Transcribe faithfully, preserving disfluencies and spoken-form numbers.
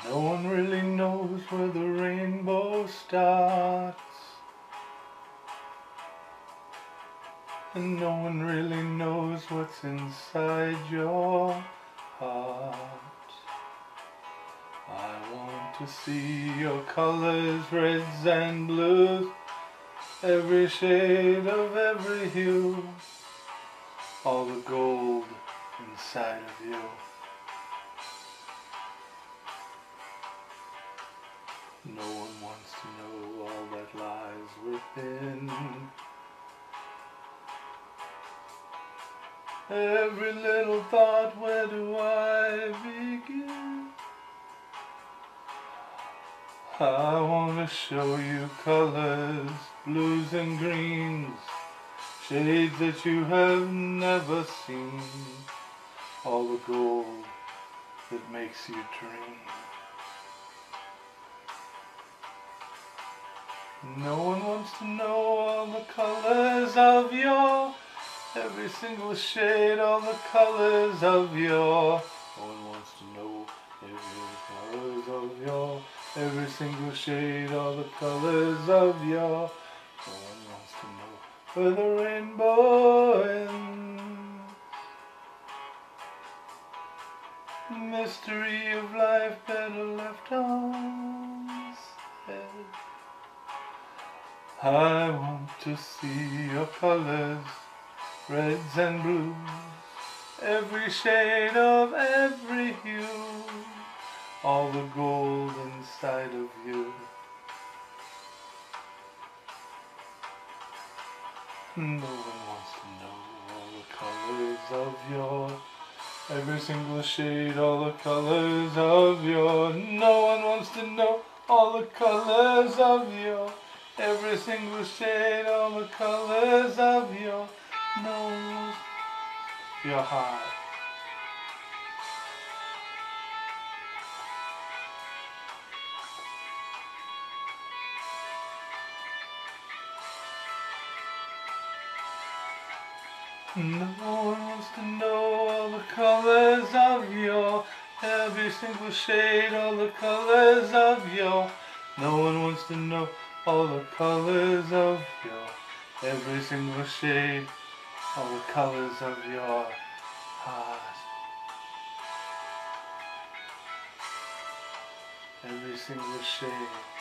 No one really knows where the rainbow starts, and no one really knows what's inside your heart. I want to see your colors, reds and blues, every shade of every hue, all the gold inside of you. No one wants to know all that lies within. Every little thought, where do I begin? I want to show you colors, blues and greens, shades that you have never seen, all the gold that makes you dream. No one wants to know all the colors of your, every single shade, all the colors of your. No one wants to know every colors of your, every single shade, all the colors of your. No one wants to know where the rainbow ends. Mystery of life better left unsaid. I want to see your colors, reds and blues, every shade of every hue, all the gold inside of you. No one wants to know all the colors of your, every single shade, all the colors of your. No one wants to know all the colors of your, every single shade, all the colors of your. No one wants your heart. No one wants to know all the colors of your, every single shade, all the colors of your. No one wants to know all the colors of your, every single shade, all the colors of your heart. Every single shade.